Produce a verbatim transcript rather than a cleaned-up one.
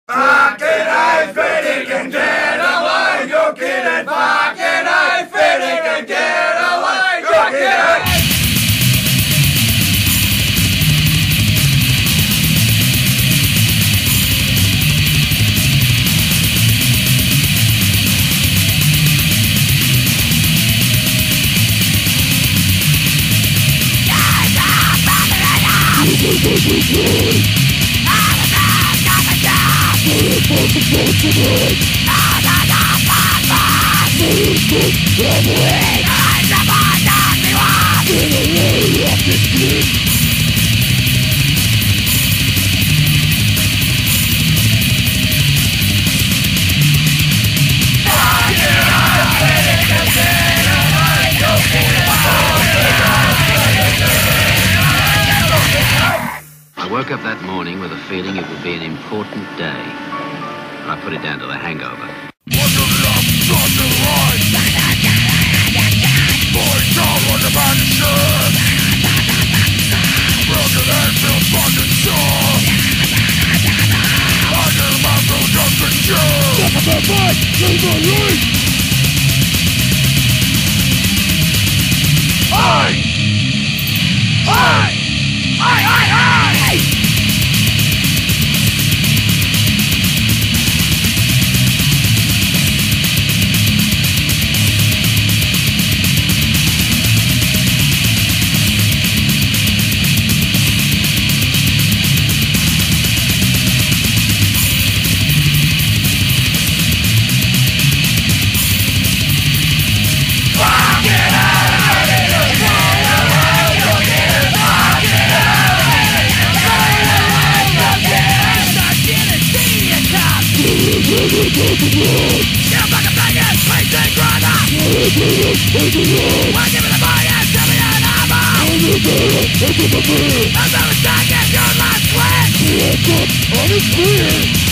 Fucking I Fairdinkm, get away, you Kiddn. Fucking I Fairdinkm, get away, you Kiddn. I woke up that morning with a feeling it would be an important day. I put it down to the hangover. Honest clear.